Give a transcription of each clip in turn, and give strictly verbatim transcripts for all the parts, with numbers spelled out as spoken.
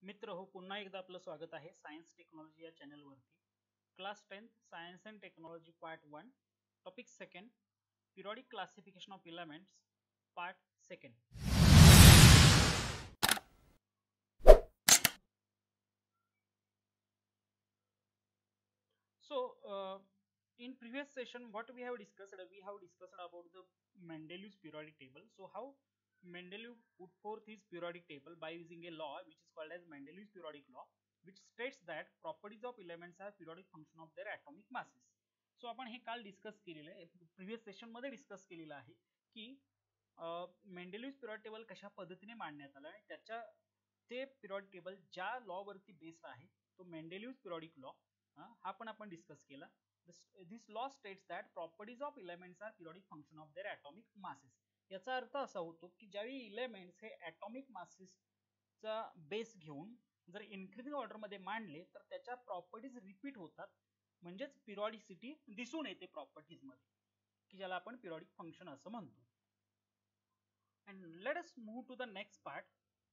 मित्र हो, पुन्हा एकदा आपलं स्वागत आहे सायन्स टेक्नॉलॉजी या चॅनलवरती. Class tenth science and technology part one, topic second, periodic classification of elements, part second. So, uh, in previous session, what we have discussed, we have discussed about the Mendeleev's periodic table. So, how Mendeleev put forth his periodic table by using a law which is called as Mendeleev's periodic law, which states that properties of elements are periodic function of their atomic masses. So, आपण हे काल discuss केलेलं आहे, previous session मध्ये discuss केलेलं आहे की मेंडेलिव्ह period table कशा पद्धतीने मांडण्यात आलं आणि त्याच्या ते पिरियड टेबल ज्या लॉ वरती बेस्ड आहे तो मेंडेलिव्ह पिरियडिक लॉ हा पण आपण डिस्कस केला. This law states that properties of elements are periodic function of their atomic masses. याचा अर्थ असा होतो की ज्यावेळी इलेमेंट्स हे ॲटॉमिक मासेसचा बेस घेऊन जर इन्क्रीजिंग ऑर्डर मध्ये मांडले तर त्याच्या प्रॉपर्टीज रिपीट होतात, म्हणजेच पिरियॉडिसिटी दिसून येते प्रॉपर्टीज मध्ये, की ज्याला आपण पिरियडिक फंक्शन असं म्हणतो. And let us move to the next part.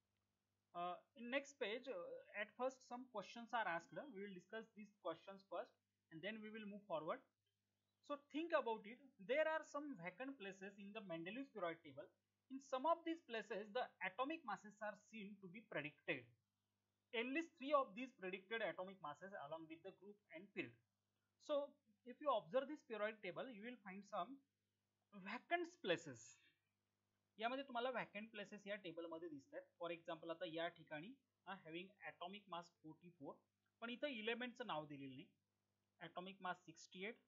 Uh, in next page, uh, at first some questions are asked. We will discuss these questions first and then we will move forward. So think about it. There are some vacant places in the Mendeleev's periodic table. In some of these places, the atomic masses are seen to be predicted. At least three of these predicted atomic masses along with the group and period. So if you observe this periodic table, you will find some vacant places. यामध्ये तुम्हाला vacant places या टेबलमध्ये दिसतात. For example आता या ठिकाणी having atomic mass forty four, पण इथं इलेमेंटचं नाव दिलेलं नाही. Atomic mass sixty eight,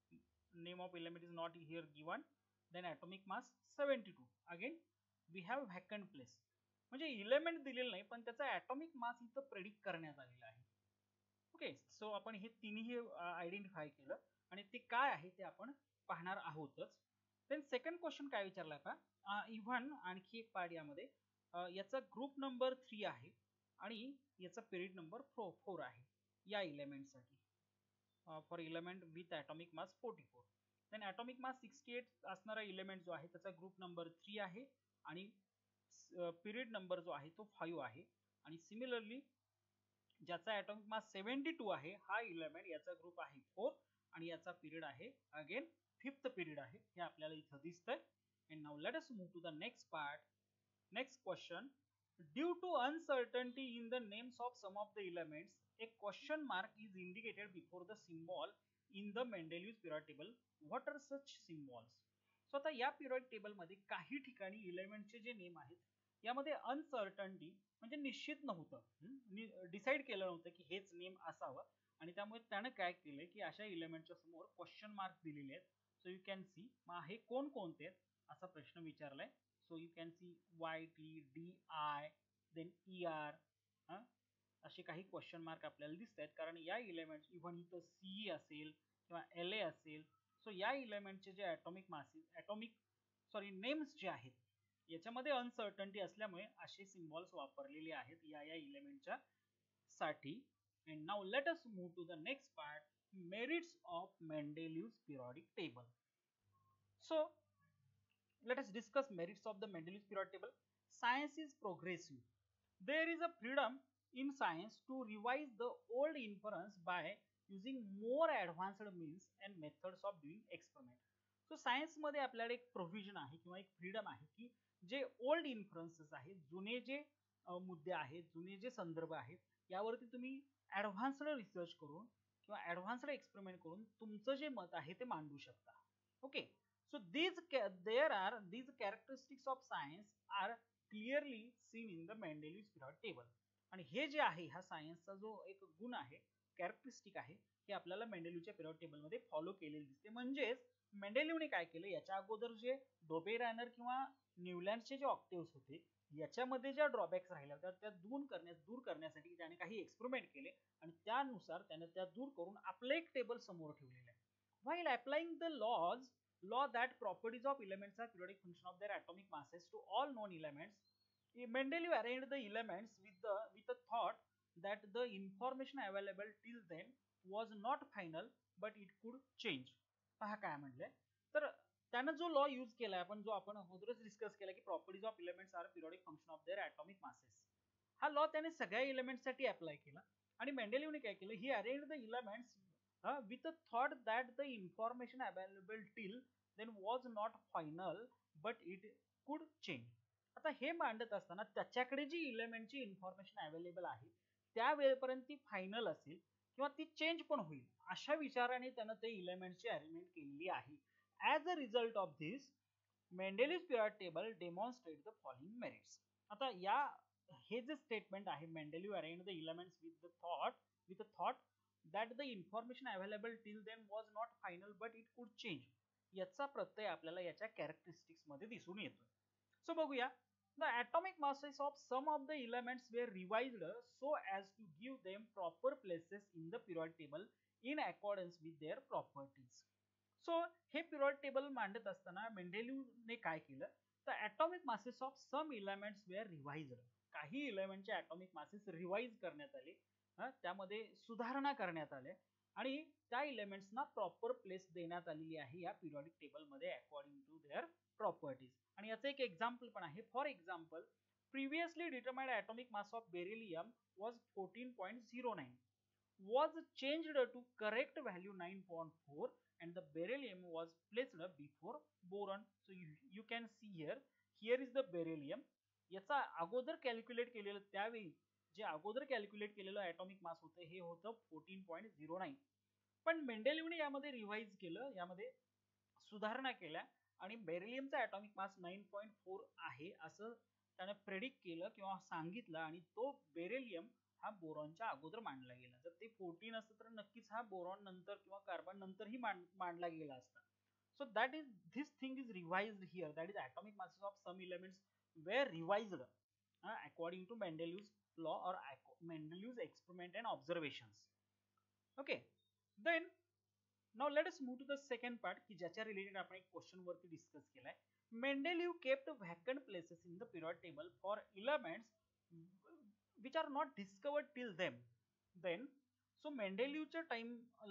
name of element is not here given. Then atomic mass seventy two. Again we have vacant place, म्हणजे इलेमेंट दिलेलं नाही पण त्याचा ॲटॉमिक मास इथं प्रेडिक्ट करण्यात आलेला आहे. ओके, सो आपण हे तिन्ही आयडेंटिफाय केलं आणि ते काय आहे ते आपण पाहणार आहोतच. देन सेकंड क्वेश्चन काय विचारला का, इव्हन आणखी एक पार्ट यामध्ये, याचा ग्रुप नंबर थ्री आहे आणि याचा पिरियड नंबर फोर आहे या इलेमेंटसाठी. For element with atomic mass forty four. Then atomic mass sixty eight असणारा इलेमेंट जो आहे त्याचा ग्रुप नंबर थ्री आहे आणि पिरियड नंबर जो आहे तो फाईव्ह आहे. आणि सिमिलरली ज्याचा ॲटॉमिक मास सेव्हन्टी टू आहे हा इलेमेंट, याचा ग्रुप आहे फोर आणि याचा पिरियड आहे अगेन फिफ्थ पिरियड आहे, हे आपल्याला इथं दिसतंय. And now let us move to the next part. Next question. Due to uncertainty in the names of some of the elements, a question mark is indicated before the symbol in the Mendeleev's periodic table. What are such symbols? So आता या periodic table मध्ये काही ठिकाणी एलिमेंटचे जे name आहेत यामध्ये uncertainty म्हणजे निश्चित नव्हतं, डिसाइड केलं नव्हतं की हेच नेम असावं आणि त्यामुळे त्यानं काय केलंय की अशा एलिमेंटच्या समोर क्वेश्चन मार्क दिलेले आहेत. सो यू कॅन सी मग हे कोण कोणते आहेत असा प्रश्न विचारलाय. So you can see Y T D I then E R असे काही क्वेश्चन मार्क आपल्याला दिसत आहेत, कारण या इलेमेंट इव्हन इथं सी असेल किंवा एल ए असेल. सो या इलेमेंटचे जे atomic masses atomic sorry names जे आहेत याच्यामध्ये अनसर्टन्टी असल्यामुळे असे सिम्बॉल्स वापरलेले आहेत या या इलेमेंटच्या साठी. And now let us move to the next part, merits of Mendeleev's periodic table. So let us discuss merits of the Mendeleev's periodic table. Science is progressive. There is a freedom in science to revise the old inference by using more advanced means and methods of doing experiment. So science मध्ये आपल्याला एक provision आहे किंवा एक freedom आहे की जे old इन्फरन्सेस आहेत, जुने जे मुद्दे आहेत, जुने जे संदर्भ आहेत, यावरती तुम्ही ॲडव्हान्स्ड रिसर्च करून किंवा ॲडव्हान्स्ड एक्सपेरिमेंट करून तुमचं जे मत आहे ते मांडू शकता. Okay, so these there are these characteristics of science are clearly seen in the Mendeleev's periodic table. आणि हे जे आहे हा सायन्सचा जो एक गुण आहे, कॅरेक्टरिस्टिक आहे, हे आपल्याला मेंडेलिव्हच्या पिरियड टेबल मध्ये फॉलो केलेले दिसते. म्हणजेच मेंडेलिव्हने काय केलं, याच्या अगोदर जे डोबेरानर किंवा न्यूलँडचे जे ऑक्टेव्स होते याच्यामध्ये ज्या ड्रॉबॅक्स राहिल्या होत्या त्या दूर करण्यास दूर करण्यासाठी त्याने काही एक्सपेरिमेंट केले आणि त्यानुसार त्याने त्या दूर करून आपलं एक टेबल समोर ठेवलेलं आहे. While applying the laws law that properties of elements are periodic function of their atomic masses to all known elements, Mendeleev arranged the elements with the with the thought that the information available till then was not final but it could change. पहा काय म्हणले, तर त्यानं जो law use केला आपण जो आपण अगोदरच डिस्कस केला की properties of elements are periodic function of their atomic masses. हा लॉ त्याने सगळ्या एलिमेंट्ससाठी अप्लाय केला आणि मेंडेलिव्हने काय केलं, he arrange the elements with a thought that the information available till then was not final but it could change. आता हे मांडत असताना त्याच्याकडे जी एलिमेंटची इन्फॉर्मेशन अवेलेबल आहे त्या वेळेपर्यंत ती फायनल असेल किंवा ती चेंज पण होईल अशा विचाराने त्यानं ते एलिमेंटची अरेंजमेंट केलेली आहे. As a result of this Mendeleev period table demonstrate the following merits. आता या हे जे स्टेटमेंट आहे, Mendeleev arrange the elements with the thought with a thought that the information available till then was not final but it could change, याचा प्रत्यय आपल्याला याच्या characteristics मध्ये दिसून येतोय. सो बघूया. The atomic masses of some of the elements were revised so as to give them proper places in the periodic table in accordance with their properties. So हे periodic table मांडत असताना मेंडेलिव्हने काय केलं, तर atomic masses of some elements were revised. काही एलिमेंटचे atomic masses revise करण्यात आले, त्यामध्ये सुधारणा करण्यात आल्या आणि त्या एलिमेंट्सना प्रॉपर प्लेस देण्यात आलेली आहे या पिरियॉडिक टेबल मध्ये अकॉर्डिंग टू देअर प्रॉपर्टीज. आणि याचं एक एक्झाम्पल पण आहे. For example, previously determined atomic mass of beryllium was fourteen point zero nine was changed to correct value nine point four and the beryllium was placed before boron. So you, you can see here, here is the beryllium. याचा अगोदर calculate केलेलं त्यावेळी जे अगोदर calculate केलेलं atomic mass होतं हे होतं फोर्टीन पॉईंट झिरो नाईन. पण मेंडेलिव्हने यामध्ये रिवाइज केलं, यामध्ये सुधारणा केल्या आणि बेरिलियमचा atomic mass nine point four आहे असं त्याने प्रेडिक्ट केलं किंवा सांगितलं आणि तो बेरिलियम हा बोरॉनच्या अगोदर मांडला गेला. जर ते फोर्टीन असतं तर नक्कीच हा बोरॉन नंतर किंवा कार्बन नंतरही मांडला गेला असता. So that is this thing is revised here, that is atomic masses of some elements were revised according to Mendeleev's law or Mendeleev's experiment and observations. Okay, then now let us move to the second part की ज्याच्या related आपण एक question वरती discuss केलाय. Mendeleev kept vacant places in the period table for elements which are not discovered till them. Then so मेंडेलिव्हच्या time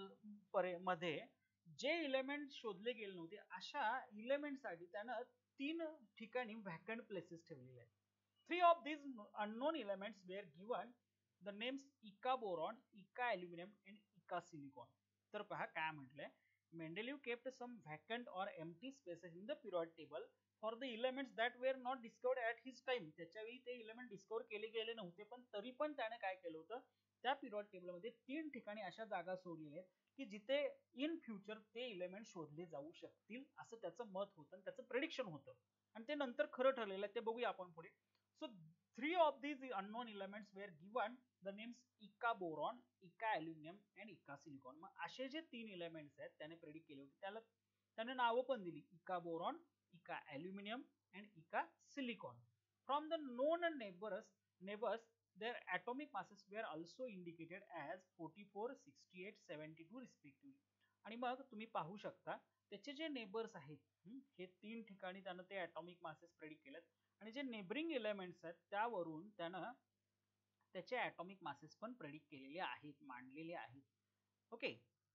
मध्ये जे element शोधले गेले नव्हते अशा एलिमेंट साठी त्यानं तीन ठिकाणी व्हॅकंट प्लेसेस ठेवलेले आहेत. Three of these unknown elements were given the names eka boron, eka aluminium and eka silicon. तर पहा काय म्हटलंय, Mendeleev kept some vacant or empty spaces in the period table for the elements that were not discovered at his time. त्याच्यावेळी ते element डिस्कवर केले गेले नव्हते, पण तरी पण त्याने काय केलं होतं, त्या पिरियड टेबलमध्ये तीन ठिकाणी अशा जागा सोडलेल्या आहेत की जिथे इन फ्युचर ते एलिमेंट शोधले जाऊ शकतील असं त्याचं मत होतं, त्याचं प्रेडिक्शन होतं आणि ते नंतर खरं ठरलेलं आहे, ते बघूया आपण पुढे. So three of these unknown elements were given the names eka boron, eka aluminium and eka silicon. मग असे जे तीन एलिमेंट्स आहेत त्याने प्रेडिक्ट केले होते त्याला त्याने नावं पण दिली, eka boron, eka aluminium and eka silicon. From the known neighbors, neighbors, their atomic masses were also indicated as forty-four, sixty-eight, seventy-two respectively. आणि मग तुम्ही पाहू शकता त्याचे जे नेबर्स आहेत हे तीन ठिकाणी त्यानं ते ॲटॉमिक मासेस प्रेडिक्ट केलेत आणि जे नेबरिंग एलिमेंट्स आहेत त्यावरून त्यानं त्याचे ॲटॉमिक मासेस पण प्रेडिक्ट केलेले आहेत, मांडलेले आहेत. Okay,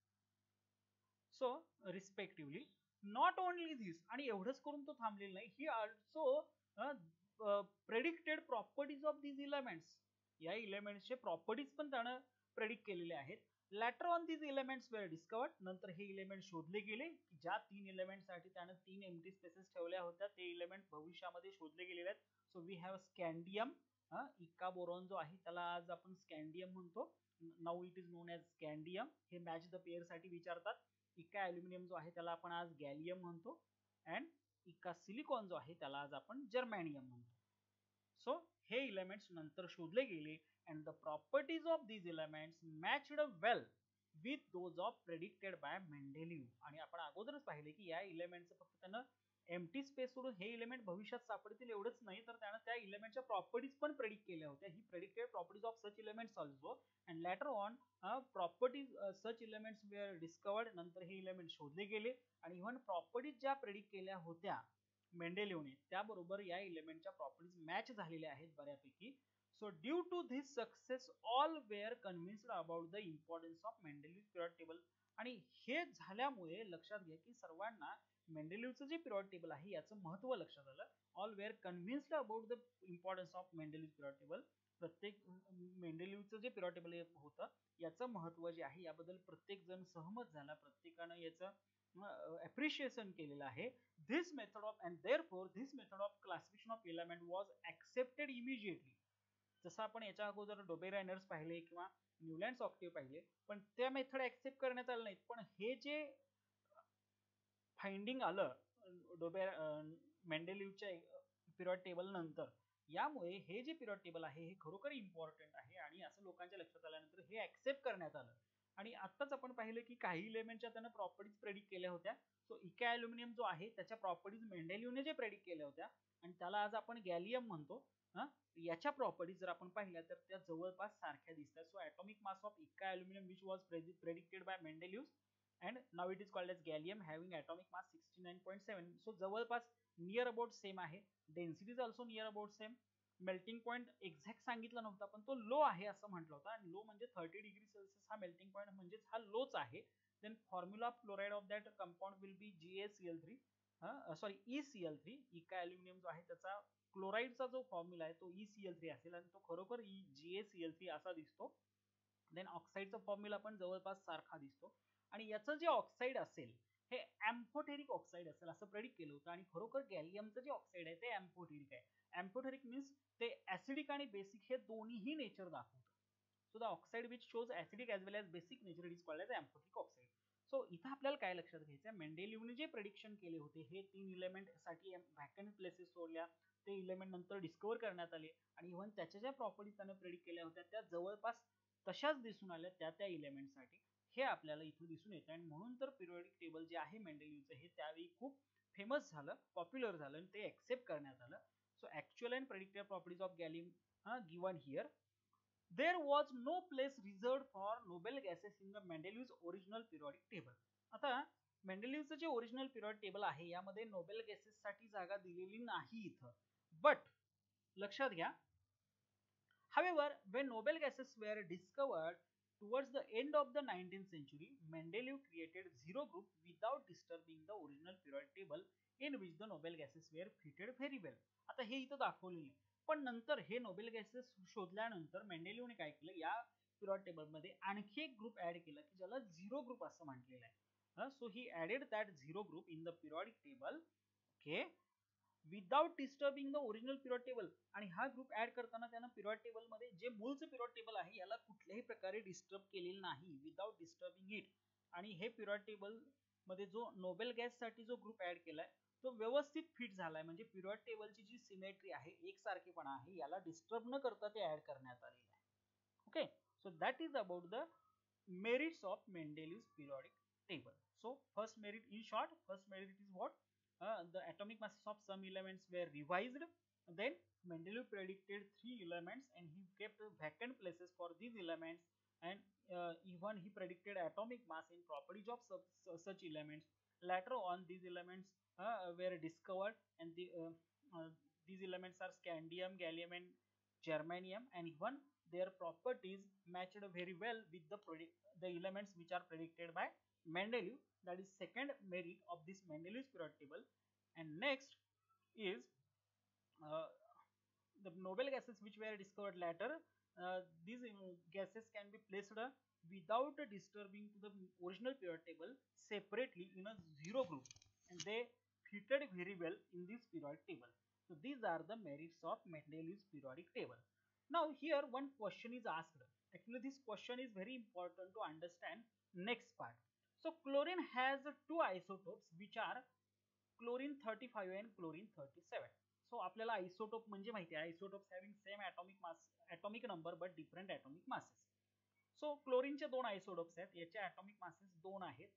so respectively not only this, आणि एवढंच करून तो थांबलेला नाही, he also predicted properties of these elements. या एलिमेंट्सचे प्रॉपर्टीज पण त्यानं प्रेडिक्ट केलेले आहेत. Later on these elements were discovered, नंतर हे एलिमेंट शोधले गेले की ज्या तीन एलिमेंटसाठी त्यानं तीन एम्प्टी स्पेसेस ठेवल्या होत्या ते एलिमेंट भविष्यामध्ये शोधले गेलेले आहेत. सो वी हॅव स्कॅन्डियम, इका बोरॉन जो आहे त्याला आज आपण स्कॅन्डियम म्हणतो, now it is known as scandium. हे मॅच द पेअर साठी विचारतात. इका अल्युमिनियम जो आहे त्याला आपण आज गॅलियम म्हणतो अँड इका सिलिकॉन जो आहे त्याला आज आपण जर्मॅनियम म्हणतो. सो हे एलिमेंट्स नंतर शोधले गेले and the properties of these elements matched well with those of predicted by Mendeleev. आणि आपण अगोदरच पाहिले की या एलिमेंटचं फक्त त्यानं एम्प्टी स्पेस सोडून हे एलिमेंट भविष्यात सापडतील एवढंच नाही, तर त्यानं त्या एलिमेंटच्या प्रॉपर्टीज पण प्रेडिक्ट केल्या होत्या. He predicted properties of such elements also and later on properties such elements were discovered. नंतर हे एलिमेंट शोधले गेले आणि इव्हन प्रॉपर्टीज ज्या प्रेडिक्ट केल्या होत्या मेंडेलिव्हने त्याबरोबर या एलिमेंटच्या प्रॉपर्टीज मॅच झालेल्या आहेत बऱ्यापैकी. So due to this success all were convinced about the importance of Mendeleev period table. आणि हे झाल्यामुळे लक्षात घ्या की सर्वांना मेंडेलिव्हचं जे पिरियड टेबल आहे याचं महत्त्व लक्षात आलं. All were convinced about the importance of Mendeleev period table प्रत्येक मेंडेलिव्हचं जे पिरियड टेबल होतं याचं महत्व जे आहे याबद्दल प्रत्येक जण सहमत झाला, प्रत्येकानं याचं अप्रिशिएशन केलेलं आहे. This method of and therefore this method of classification of element was accepted immediately. जसं आपण याच्या अगोदर डोबेरायनर्स पाहिले किंवा न्यूलँड्स ऑक्टेव्ह पाहिले, पण त्या मेथड ऍक्सेप्ट करण्यात आलं नाहीत. पण हे जे फाइंडिंग आलं डोबे मेंडेलिव्हच्या पिरियड टेबल नंतर, यामुळे हे जे पिरियड टेबल आहे हे खरोखर इम्पॉर्टंट आहे आणि असं लोकांच्या लक्षात आल्यानंतर हे ऍक्सेप्ट करण्यात आलं. आणि आत्ताच आपण पाहिलं की काही इलेमेंटच्या त्यानं प्रॉपर्टीज प्रेडिक्ट केल्या होत्या. सो इका अल्युमिनियम जो आहे त्याच्या प्रॉपर्टीज मेंडेलिव्हने जे प्रेडिक्ट केल्या होत्या आणि त्याला आज आपण गॅलियम म्हणतो, हा याच्या प्रॉपर्टीज जर आपण पाहिल्या तर त्या जवळपास सारख्या दिसतात. So atomic mass of eka aluminium which was predicted by Mendeleev and now it is called as gallium having atomic mass sixty-nine point seven. so जवळपास नियर अबाउट सेम आहे. Density is also near about same. Melting point exact सांगितला नव्हता पण तो low आहे असं म्हटलं होतं, आणि लो म्हणजे थर्टी डिग्री सेल्सिअस हा मेल्टिंग पॉइंट म्हणजेच हा लोच आहे. Then formula of chloride of that compound will be G A C L three, sorry E C L three. Eka aluminium जो आहे त्याचा क्लोराइडचा जो फॉर्म्युला आहे तो ई सी एल थ्री असेल आणि तो खरोखर G A C L three असा दिसतो. देन ऑक्साईडचा फॉर्म्युला पण जवळपास सारखा दिसतो आणि याचं जे ऑक्साईड असेल हे एम्फोटेरिक ऑक्साईड असेल असं प्रेडिक्ट केलं होतं. आणि खरोखर गॅलियमचं जे ऑक्साईड आहे ते एम्फोटेरिक आहे. एम्फोटेरिक मीन्स ते ऍसिडिक आणि बेसिक हे दोन्हीही नेचर दाखवतं. So the oxide which shows acidic as well as basic nature it is called as amphoteric oxide. So इथं आपल्याला काय लक्षात घ्यायचं, मेंडेलिव्हने जे प्रेडिक्शन केले होते हे तीन इलेमेंट साठी व्हॅकंट प्लेसेस सोडल्या, ते इलेमेंट नंतर डिस्कवर करण्यात आले आणि इव्हन त्याच्या ज्या प्रॉपर्टीज त्याने प्रेडिक्ट केल्या होत्या त्या जवळपास तशाच दिसून आल्या त्या त्या इलेमेंटसाठी. हे आपल्याला इथं दिसून येतं आणि म्हणून तर पिरियोडिक टेबल जे आहे मेंडेलिव्हचं हे त्यावेळी खूप फेमस झालं, पॉप्युलर झालं आणि ते ऍक्सेप्ट करण्यात आलं. So actual and predicted properties of gallium given here. There was no place reserved for noble gases in the Mendeleev's original periodic table. आता मेंडेलिव्हचं जे ओरिजिनल पिरियड टेबल आहे यामध्ये नोबेल गॅसेससाठी जागा दिलेली नाही इथं. बट लक्षात घ्या, however when Nobel gases were discovered towards the end of the nineteenth century, Mendeleev created zero group without disturbing the original periodic table in which the Nobel gases were fitted very well. आता हे इथं दाखवलेलं आहे, पण नंतर हे Nobel gases शोधल्यानंतर मेंडेलिव्हने काय केलं, या पिरियड टेबल मध्ये आणखी एक ग्रुप ऍड केला की ज्याला झिरो ग्रुप असं म्हटलेलं आहे. So he added that zero group in the periodic table, okay, without disturbing the original period table. आणि हा ग्रुप ऍड करताना त्यानं पिरियड टेबल मध्ये जे मूळचं पिरियड टेबल आहे याला कुठल्याही प्रकारे डिस्टर्ब केलेलं नाही, विदाउट डिस्टर्बिंग इट. आणि हे पिरियड टेबल मध्ये जो नोबेल गॅस साठी जो ग्रुप ऍड केलाय तो व्यवस्थित फिट झालाय, म्हणजे पिरियड टेबलची जी सिमेट्री आहे, एकसारखेपणा आहे, याला डिस्टर्ब न करता ते ऍड करण्यात आलेलं आहे. Okay, so that is about the merits of Mendeleev's periodic table. So first merit, in short, first merit is what? Uh, the atomic masses of some elements were revised. Then Mendeleev predicted three elements and he kept vacant places for these elements, and uh, even he predicted atomic mass and properties of such, such elements. Later on these elements uh, were discovered and the, uh, uh, these elements are scandium, gallium and germanium, and even their properties matched very well with the the elements which are predicted by Mendeleev. That is second merit of this Mendeleev's periodic table. And next is uh, the Nobel gases which were discovered later. Uh, these uh, gases can be placed uh, without uh, disturbing to the original periodic table separately in a zero group, and they fitted very well in this periodic table. So these are the merits of Mendeleev's periodic table. Now here one question is asked. Actually this question is very important to understand next part. So chlorine has two isotopes which are chlorine thirty-five and chlorine thirty-seven. So आपल्याला isotop म्हणजे माहिती आहे, isotopes having same atomic mass, atomic number but different atomic masses. So क्लोरीनचे दोन isotopes आहेत, याचे atomic masses दोन आहेत.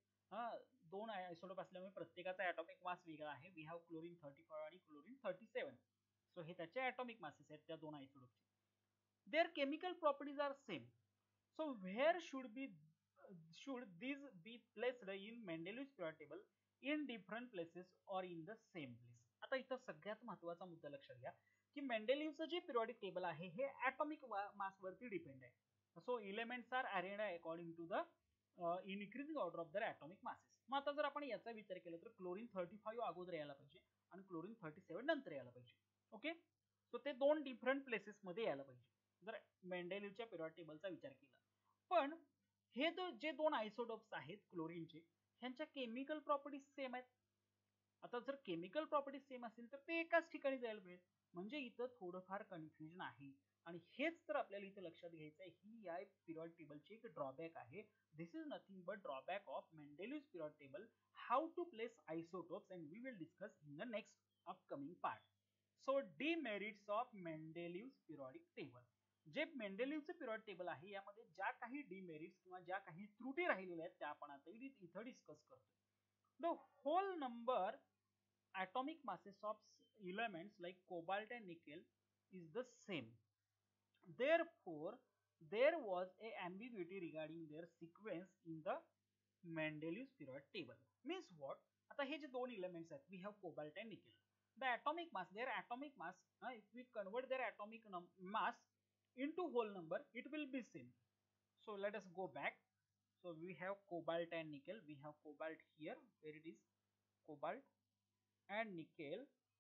दोन isotopes असल्यामुळे प्रत्येकाचा atomic mass वेगळा आहे. We have chlorine thirty-five आणि chlorine thirty-seven. So हे त्याचे atomic masses आहेत त्या दोन isotopes. Their chemical properties are same. So where should be should these be placed in Mendeleev's periodic table, in different places or in the same place? आता इथं सगळ्यात महत्त्वाचा मुद्दा लक्षात घ्या की मेंडेलिव्हचं जे पिरियोडिक टेबल आहे हे ॲटॉमिक मास वरती डिपेंड आहे. So elements are arranged according to the increasing order of their atomic masses. मग आता जर आपण याचा विचार केला तर क्लोरीन थर्टी फाईव्ह अगोदर यायला पाहिजे आणि क्लोरीन थर्टी सेव्हन नंतर यायला पाहिजे. ओके, सो ते दोन डिफरंट प्लेसेस मध्ये यायला पाहिजे. जर मेंडेलिव्हच्या पिरियड टेबलचा विचार केला. पण हे जे दोन आयसोटोप्स आहेत क्लोरीनचे, ह्यांच्या केमिकल प्रॉपर्टीज सेम आहेत. आता जर केमिकल प्रॉपर्टीज सेम असेल तर ते एकाच ठिकाणी जायला पाहिजे, म्हणजे इथं थोडंफार कन्फ्युजन आहे. आणि हेच तर आपल्याला इथं लक्षात घ्यायचं आहे. ही या पिरियड टेबलची एक ड्रॉबॅक आहे. This is nothing but drawback of Mendeleev's period table, how to place isotopes, and we will discuss in the next upcoming part. So demerits of Mendeleev's periodic table. जे मेंडेलिव्हचं पिरियड टेबल आहे यामध्ये ज्या काही demerits किंवा ज्या काही त्रुटी राहिलेल्या आहेत त्या आपण आता इथं डिस्कस करतो. The whole number atomic masses of elements like cobalt and nickel is the same. Therefore, there was a ambiguity regarding their sequence in the Mendeleev's periodic table. Means what? आता हे जे दोन elements आहेत, we have cobalt and nickel. The atomic mass, their atomic mass, uh, if we convert their atomic mass into whole number, it will be same. So let us go back. So we have cobalt and nickel. We have cobalt here, where it is cobalt and nickel.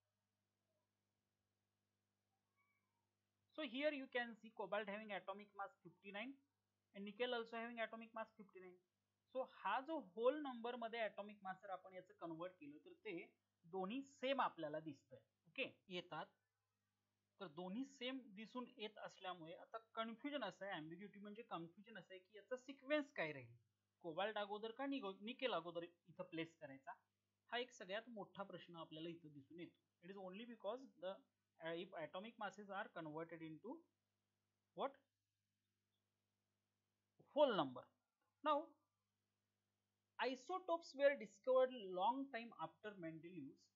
So here you can see cobalt having atomic mass fifty-nine and nickel also having atomic mass fifty-nine. So हा जो whole number मध्ये atomic mass जर आपण याचं convert केलं तर ते दोन्ही सेम आपल्याला दिसतंय. ओके, येतात. तर दोन्ही सेम दिसून येत असल्यामुळे आता कन्फ्युजन असं आहे, ॲम्बिग्युटी म्हणजे कन्फ्युजन असं आहे की याचा सिक्वेन्स काय राहील, कोबाल्ट अगोदर का निकेल अगोदर इथं प्लेस करायचा, हा एक सगळ्यात मोठा प्रश्न आपल्याला इथं दिसून येतो. It is only because the if atomic masses are converted into what, whole number. Now isotopes were discovered long time after Mendeleev's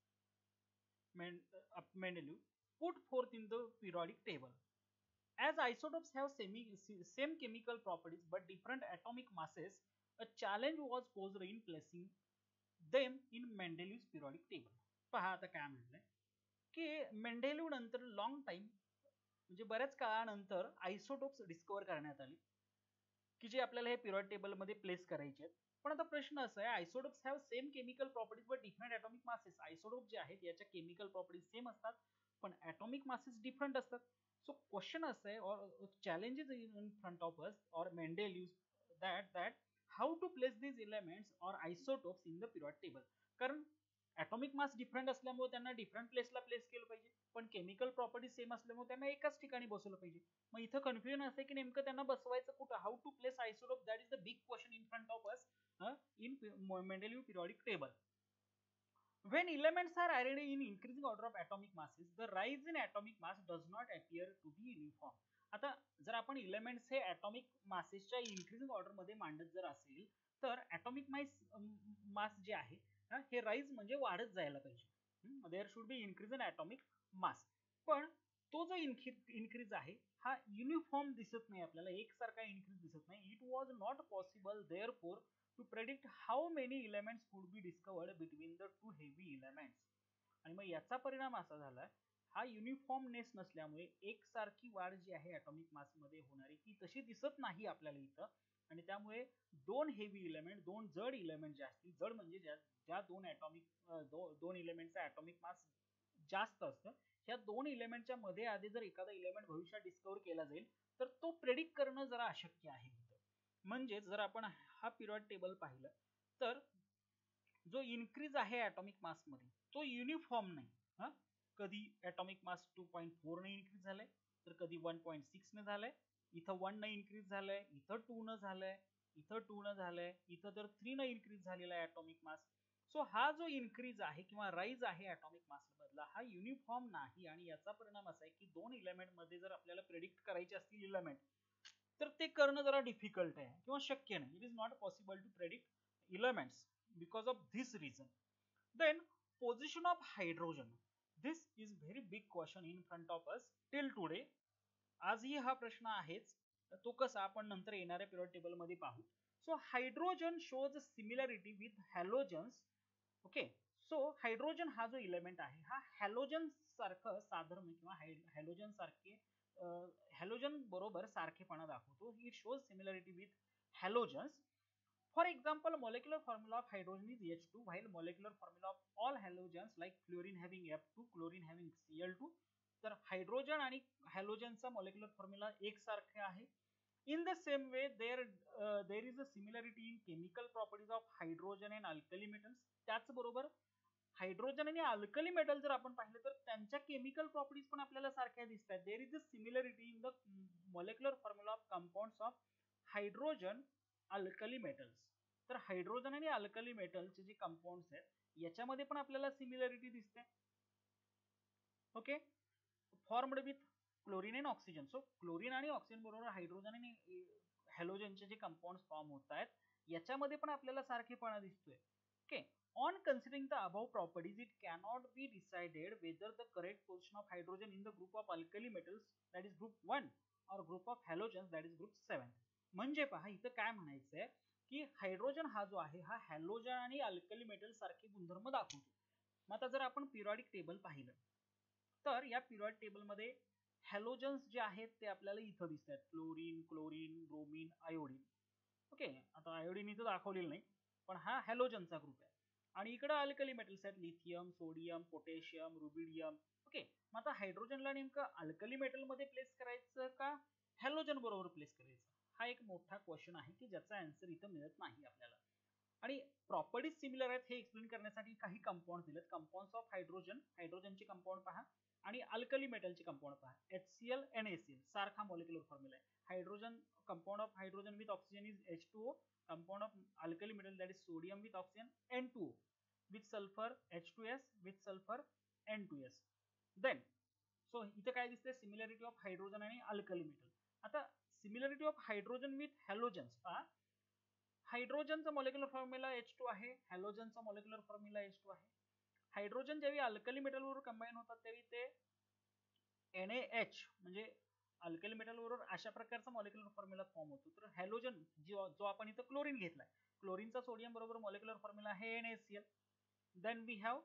uh, Mendeleev put forth in the periodic table. As isotopes have semi, same chemical properties but different atomic masses, a challenge was posed in placing them in Mendeleev's periodic table. पहा आता काय म्हटलंय की मेंडेलिव्ह नंतर long time म्हणजे बऱ्याच काळानंतर isotopes डिस्कवर करण्यात आले की जे आपल्याला हे पिरियड टेबल मध्ये प्लेस करायचे आहेत. पण आता प्रश्न असा आहे, isotopes have same chemical properties but different atomic masses. Isotope जे आहेत याच्या केमिकल प्रॉपर्टीज सेम असतात पण ॲटॉमिक मासेस डिफरंट असतात. सो क्वेश्चन असं आहे, or challenges in front of us or Mendeleev that that how to place these elements or isotopes in the period table. कारण atomic mass different असल्यामुळे त्यांना different प्लेसला place केलं पाहिजे, पण chemical property same असल्यामुळे त्यांना एकाच ठिकाणी बसवलं पाहिजे. मग इथं कन्फ्युजन असते की नेमकं त्यांना बसवायचं कुठं, how to place isotope. That is the big question in front of us in Mendeleev periodic table. When elements are arrayed in increasing order of atomic masses, the rise in atomic mass does not appear to be uniform. आता जर आपण elements हे atomic masses increasing order मध्ये मांडत जर असेल तर atomic mass मास जे आहे हे राईज म्हणजे वाढत जायला पाहिजे. There should be increase in atomic mass. पण तो जो इन्क्रीज आहे हा युनिफॉर्म दिसत नाही आपल्याला, एकसारखा इन्क्रीज दिसत नाही. It was not possible therefore to predict how many elements could be discovered between the two heavy elements. आणि मग याचा परिणाम असा झाला, हा युनिफॉर्मनेस नसल्यामुळे एकसारखी वाढ जी आहे ॲटॉमिक मास मध्ये होणारी ती तशी दिसत नाही आपल्याला इथं. आणि त्यामुळे दोन हेवी इलेमेंट, दोन जड इलेमेंट जे असतील, जड म्हणजे ज्या ज्या दोन ॲटॉमिक दोन इलेमेंटचा ॲटॉमिक मास जास्त असतं, ह्या दोन इलेमेंटच्या मध्ये आधी जर एखादा इलेमेंट भविष्यात डिस्कवर केला जाईल तर तो प्रेडिक्ट करणं जरा अशक्य आहे. म्हणजे जर आपण हा पिरियड टेबल पाहिलं तर जो इन्क्रीज आहे ॲटॉमिक मास मध्ये तो युनिफॉर्म नाही. हा कधी atomic mass two point four ने इन्क्रीज झालंय, तर कधी वन पॉईंट सिक्स ने झालंय, इथं वन ने इन्क्रीज झालंय, इथं टू न झालंय, इथं टू न झालंय, इथं तर थ्री न इन्क्रीज झालेला आहे ॲटॉमिक मास. सो हा जो इन्क्रीज आहे किंवा राईज आहे ॲटॉमिक मास मधला हा युनिफॉर्म नाही. आणि याचा परिणाम असा आहे की दोन इलेमेंट मध्ये जर आपल्याला प्रेडिक्ट करायचे असतील इलेमेंट तर ते करणं जरा डिफिकल्ट आहे किंवा शक्य नाही. It is not possible to predict elements because of this reason. Then position of hydrogen, this is very big question in front of us till today. आजही हा प्रश्न आहेच, तो कसा आपण नंतर येणाऱ्या पिरियड टेबल मध्ये पाहू. So hydrogen shows similarity with halogens. Okay, so hydrogen हा जो इलेमेंट आहे हा हॅलोजन सारखं साधर्म्य किंवा हॅलोजन सारखे हॅलोजन बरोबर सारखेपणा दाखवतो. It shows similarity with halogens. For example, molecular formula of hydrogen is H two, while molecular formula of all halogens like fluorine having F two, chlorine having C L two, तर hydrogen आणि हॅलोजनचा molecular formula एकसारखे आहे. In the same way, there uh, there is a similarity in chemical properties of hydrogen and alkali metals. त्याचबरोबर hydrogen आणि alkali metal जर आपण पाहिलं तर त्यांच्या केमिकल प्रॉपर्टीज पण आपल्याला सारख्या दिसतात. There is a similarity in the molecular formula of compounds of hydrogen alkali metals. तर हायड्रोजन आणि अल्कली मेटलचे जे कंपाऊंड्स आहेत याच्यामध्ये पण आपल्याला सिमिलरिटी दिसते. Okay, formed with chlorine and oxygen. So chlorine आणि ऑक्सिजन बरोबर हायड्रोजन आणि हॅलोजनचे जे कंपाऊंड्स फॉर्म होत आहेत याच्यामध्ये पण आपल्याला सारखेपणा दिसतोय. Okay, on considering the above properties, it cannot be decided whether the correct position of hydrogen in the group of alkali metals, that is group one, or group of halogens, that is group seven. म्हणजे पहा इथं काय म्हणायचंय की hydrogen हा जो आहे हा हॅलोजन आणि अल्कली मेटल सारखे गुणधर्म दाखवतो. मग आता जर आपण पिरियॉडिक टेबल पाहिलं तर या पिरियॉडिक टेबल मध्ये हॅलोजन्स जे आहेत ते आपल्याला इथं दिसतात. Chlorine, chlorine, bromine, iodine. Okay, आता आयोडीन इथं दाखवलेलं नाही पण हा हॅलोजनचा ग्रुप आहे. आणि इकडे अल्कली मेटल्स आहेत lithium, sodium, potassium, rubidium. Okay, मग आता हायड्रोजनला नेमकं अल्कली मेटल मध्ये प्लेस करायचं का हॅलोजन बरोबर प्लेस करायचं, हा एक मोठा क्वेश्चन आहे की ज्याचा आन्सर इथं मिळत नाही आपल्याला. आणि प्रॉपर्टीज सिमिलर आहेत हे एक्सप्लेन करण्यासाठी काही कंपाऊंड दिलेत. कंपाऊंड्स ऑफ हायड्रोजन, हायड्रोजनचे कंपाऊंड पहा आणि अल्कली मेटलचे कंपाऊंड पहा. HCl, NaCl सारखा मॉलिक्युलर फॉर्म्युला आहे. Hydrogen, compound of hydrogen with oxygen is H two O. Compound of alkali metal, that is sodium with oxygen, N two O, with sulfur H two S, with sulfur N two S. Then so इथे काय दिसते similarity of hydrogen आणि alkali metal. आता similarity of hydrogen with halogens पहा. हायड्रोजनचा molecular formula H two आहे, हॅलोजनचा molecular formula H two आहे. हायड्रोजन ज्यावेळी अल्कली मेटल बरोबर कंबाईन होतात त्यावेळी ते NaH म्हणजे अल्कली मेटल बरोबर अशा प्रकारचा मॉलिक्युलर फॉर्म्युला फॉर्म होतो. तर हॅलोजन जो जो आपण इथं क्लोरीन घेतलाय, क्लोरीनचा सोडियम बरोबर मॉलिक्युलर फॉर्म्युला आहे NaCl. Then we have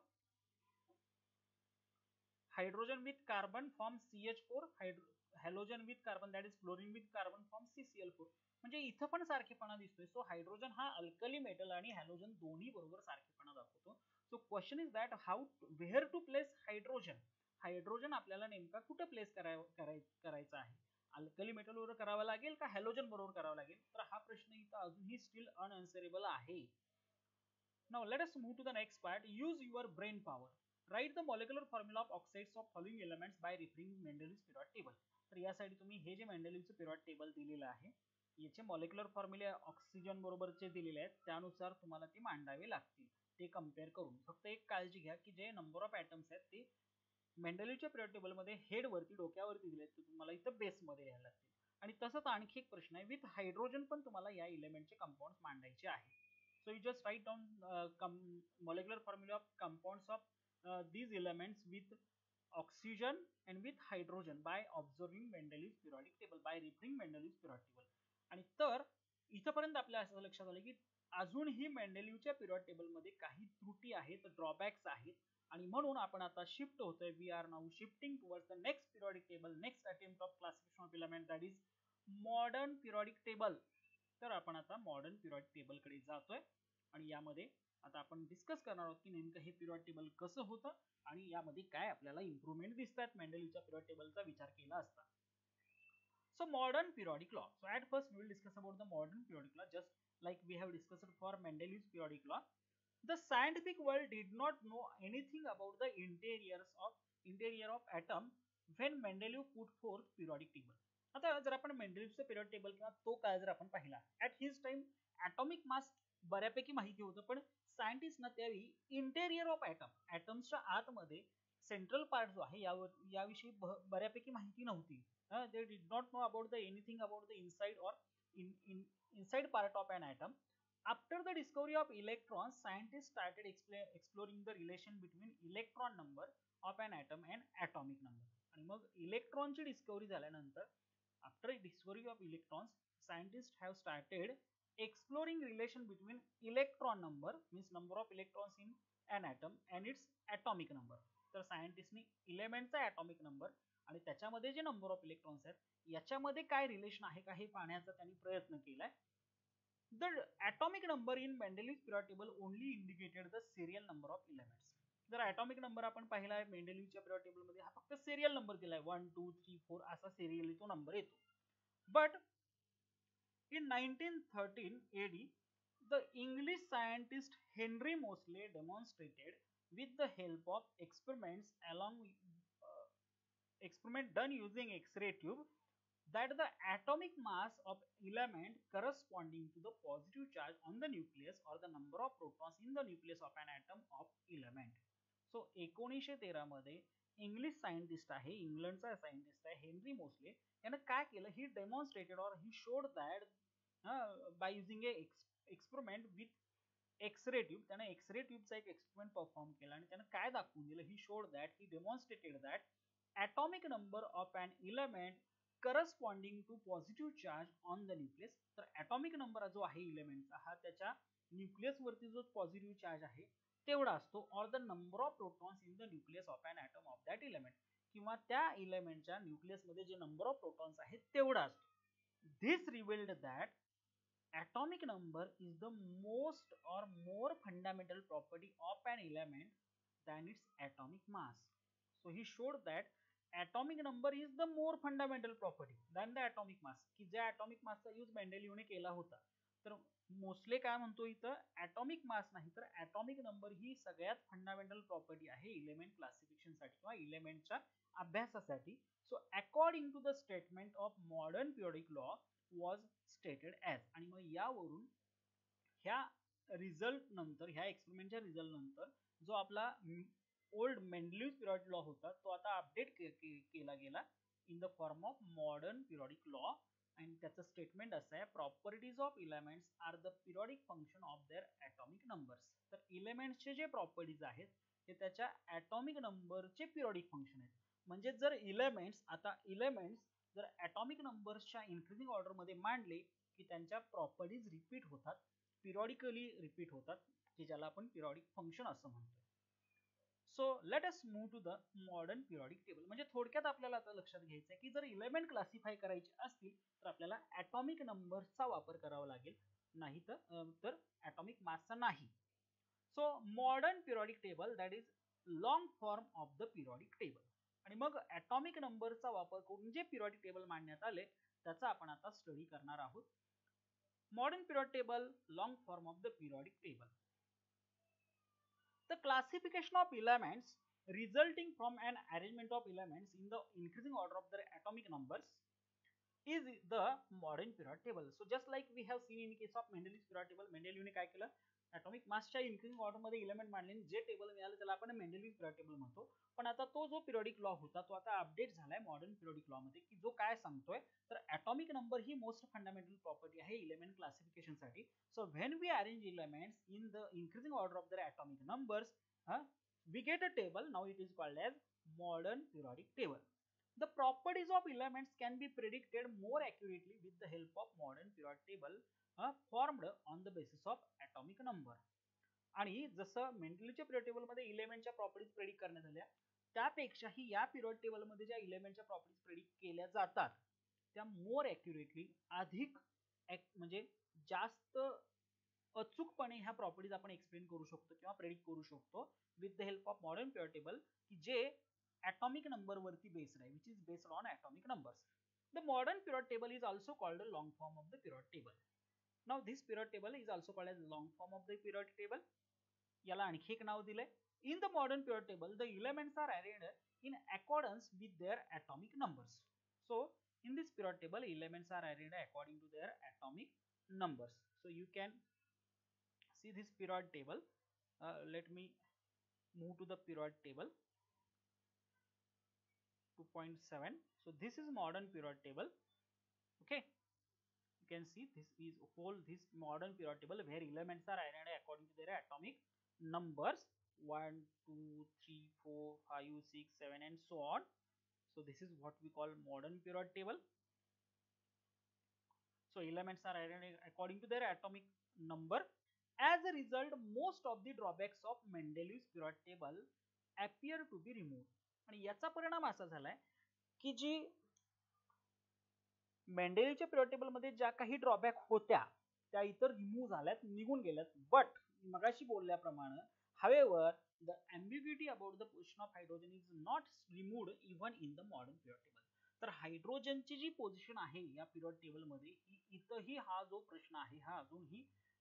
hydrogen with carbon form C H four, halogen with carbon that is chlorine with carbon form C C L four. म्हणजे इथं पण सारखेपणा दिसतोय. सो हायड्रोजन हा अल्कली मेटल आणि halogen दोन्ही बरोबर सारखेपणा दाखवतो. So question is that how where to place hydrogen. Hydrogen आपल्याला नेमका कुठे प्लेस करायचा आहे, अल्कली मेटल बरोबर करावा लागेल का हॅलोजन बरोबर करावा लागेल, तर हा प्रश्न इथं अजूनही स्टील अनआन्सरेबल आहे. Now let us move to the next part. Use your brain power. Write the molecular formula of oxides of following elements by referring Mendeleev's period table. तर यासाठी तुम्ही हे जे मेंडेलिव्हचं पिरियड टेबल दिलेलं आहे याचे मॉलिक्युलर फॉर्म्युले ऑक्सिजन बरोबरचे दिलेले आहेत त्यानुसार तुम्हाला ते मांडावे लागतील ते कम्पेअर करून. फक्त एक काळजी घ्या की जे नंबर ऑफ ॲटम्स आहेत ते मेंडेलिव्हच्या पिरियड टेबल मध्ये हेड वरती डोक्यावरती दिले तर तुम्हाला इथं बेस मध्ये लिहायला लागतील. आणि तसंच आणखी एक प्रश्न आहे, विथ हायड्रोजन पण तुम्हाला या एलिमेंटचे कंपाऊंड्स मांडायचे आहे. So you just write down molecular formula of compounds of these elements with oxygen and with hydrogen by observing Mendeleev's periodic table, by referring Mendeleev's periodic table. आणि तर इथपर्यंत आपल्या असं लक्षात आलं की अजूनही मेंडेलिव्हच्या पिरियड टेबल मध्ये काही त्रुटी आहेत, ड्रॉबॅक्स आहेत आणि म्हणून आपण आता शिफ्ट होतोय. We are now shifting towards the next periodic table, next attempt of classification of element, that is modern periodic table. तर आपण आता मॉडर्न पिरियडिक टेबल कडे जातोय आणि यामध्ये आता आपण डिस्कस करणार आहोत की नेमकं हे पिरियड टेबल कसं होतं आणि यामध्ये काय आपल्याला इम्प्रूव्हमेंट दिसतात मेंडेलिव्हच्या पिरियड टेबलचा विचार केला असता. So modern periodic law. So at first we will discuss about the modern periodic law, just like we have discussed for Mendeleev's periodic law. The scientific world did not know anything about the interiors of interior of atom when Mendeleev put forth periodic table. आता जर आपण मेंडेलिव्हचं period table किंवा तो काळ जर आपण पाहिला, at his time atomic mass बऱ्यापैकी माहिती होतं पण सायंटिस्टना त्यावेळी इंटेरियर ऑफ ॲटम, ॲटम्सच्या आतमध्ये सेंट्रल पार्ट जो आहे यावर याविषयी बऱ्यापैकी माहिती नव्हती. They did not know about the anything about the inside or in in inside part of an atom. After the discovery of electrons, scientists started exploring the relation between electron number of an atom and atomic number. आणि मग इलेक्ट्रॉनची discovery झाल्यानंतर after discovery of electrons scientists have started exploring relation between electron number, means number of electrons in an atom, and its atomic number. तर सायंटिस्टनी इलेमेंटचा atomic number आणि त्याच्यामध्ये जे number of electrons आहेत याच्यामध्ये काय रिलेशन आहे का हे पाहण्याचा त्यांनी प्रयत्न केलाय. The atomic number in Mendeleev's periodic table only indicated the serial number of elements. जर ॲटॉमिक नंबर आपण पाहिला आहे मेंडेलिव्हच्या पिरियड टेबल मध्ये, हा फक्त सिरियल नंबर दिलाय वन टू थ्री फोर असा सिरियली तो नंबर येतो. But in nineteen thirteen A D, the English scientist Henry Moseley demonstrated with the help of experiments along uh, experiment done using X-ray tube that the atomic mass of element corresponding to the positive charge on the nucleus or the number of protons in the nucleus of an atom of element. So एकोणीसशे तेरा मध्ये English scientist आहे, इंग्लंडचा scientist आहे Henry Mosley, यानं काय केलं, ही demonstrated or he showed that by using a experiment with x-ray tube, त्याने एक्सरे ट्यूबचा एक एक्सपेरिमेंट परफॉर्म केला आणि त्यानं काय दाखवून दिलं, he showed that he demonstrated that atomic number of an element corresponding to positive charge on the nucleus. तर atomic number जो आहे इलेमेंटचा हा त्याच्या न्यूक्लियस वरती जो पॉझिटिव्ह चार्ज आहे तेवढा असतो, or the number of protons in the nucleus of an atom of that element, किंवा त्या इलेमेंटच्या न्यूक्लियस मध्ये जे नंबर ऑफ प्रोटॉन्स आहेत तेवढा असतो. This revealed that atomic number is the most or more fundamental property of an element than its atomic mass. So he showed that atomic number is the more fundamental property than the atomic mass, की ज्या atomic mass चा use मेंडेलिव्हने केला होता. तर Mosley काय म्हणतो इथं, atomic mass नाही तर atomic number ही सगळ्यात फंडामेंटल प्रॉपर्टी आहे इलेमेंट क्लासिफिकेशन साठी किंवा इलेमेंटच्या अभ्यासासाठी. So according to the statement of modern periodic law was stated as, आणि मग यावरून ह्या रिझल्ट नंतर, ह्या एक्सपेरिमेंटच्या रिझल्ट नंतर जो आपला ओल्ड मेंडेलिव्ह पिरियोडिक लॉ होता तो आता अपडेट के, के, केला गेला in the form of modern periodic law. आणि त्याचं स्टेटमेंट असं आहे, properties of elements are the periodic function of their atomic numbers. तर इलेमेंट्सचे जे प्रॉपर्टीज आहेत ते त्याच्या ॲटॉमिक नंबरचे पिरियोडिक फंक्शन आहेत. म्हणजे जर इलेमेंट्स, आता इलेमेंट्स जर ॲटॉमिक नंबर्सच्या इन्क्रीजिंग ऑर्डर मध्ये मांडले की त्यांच्या प्रॉपर्टीज रिपीट होतात, पिरियोडिकली रिपीट होतात, की ज्याला आपण पिरियोडिक फंक्शन असं म्हणतो. So let us move to the modern periodic table. म्हणजे थोडक्यात आपल्याला आता लक्षात घ्यायचं आहे की जर इलेमेंट क्लासिफाय करायचे असतील तर आपल्याला ॲटॉमिक नंबर्सचा वापर करावा लागेल, नाही तर तर ॲटॉमिक मासचा नाही. So modern periodic table that is long form of the periodic table. आणि मग ॲटॉमिक नंबरचा वापर करून जे पिरियोडिक टेबल मांडण्यात आले त्याचा आपण आता स्टडी करणार आहोत. Modern periodic table, long form of the periodic table. The classification of elements resulting from an arrangement of elements in the increasing order of their atomic numbers is the modern periodic table. So just like we have seen in case of Mendeleev's periodic table, मेंडेलिव्हने काय केलं, atomic massच्या increasing order मध्ये element मांडले, जे table मिळालं त्याला आपण मेंडेलिव्ह periodic table म्हणतो. पण आता तो जो पिरियोडिक लॉ होता तो आता अपडेट झालाय मॉडर्न पिरियोडिक लॉ मध्ये, की जो काय सांगतोय तर ॲटॉमिक नंबर ही मोस्ट फंडामेंटल प्रॉपर्टी आहे इलेमेंट क्लासिफिकेशन साठी. So when we arrange elements in the increasing order of their atomic numbers, Uh, we get a table. Now it is called as modern periodic table. The properties of elements can be predicted more accurately with the help of modern periodic table uh, formed on the basis of atomic number. आणि जसं मेंडेलिव्हच्या periodic table मध्ये इलेमेंटच्या properties predict करण्यात आल्या, त्यापेक्षाही या periodic table मध्ये ज्या इलेमेंटच्या properties predict केल्या जातात त्या मोर ॲक्युरेटली, अधिक म्हणजे जास्त अचूकपणे ह्या प्रॉपर्टीज आपण एक्सप्लेन करू शकतो किंवा प्रेडिक्ट करू शकतो with the help of modern periodic table, की जे ॲटॉमिक नंबर वरती बेस्ड आहे, which is based on atomic numbers. The modern periodic table is also called the long form of the periodic table. Now this periodic table is also called as long form of the periodic table. याला आणखी एक नाव दिलंय. In the modern periodic table the elements are arranged in accordance with there atomic numbers. So in this periodic table elements are arranged according to their atomic numbers. So you can see this periodic table. Uh, let me move to the periodic table two point seven. So this is modern periodic table. Okay, you can see this is whole this modern periodic table where elements are arranged according to their atomic numbers one two three four five six seven and so on. So this is what we call modern periodic table. So elements are arranged according to their atomic number. As a result, most of the drawbacks of Mendeleev's periodic table appear to be removed. आणि याचा परिणाम असा झालाय की जी मेंडेलिव्हच्या periodic table मध्ये ज्या काही drawback होत्या त्या इतर रिमूव्ह झाल्यात, निघून गेल्यात. बट मगाशी बोलल्याप्रमाणे However, the ambiguity about the position of hydrogen is not removed even in the modern periodic table. तर हायड्रोजनची जी पोझिशन आहे या पिरियड टेबल मध्ये ही इथंही हा जो प्रश्न आहे हा अजूनही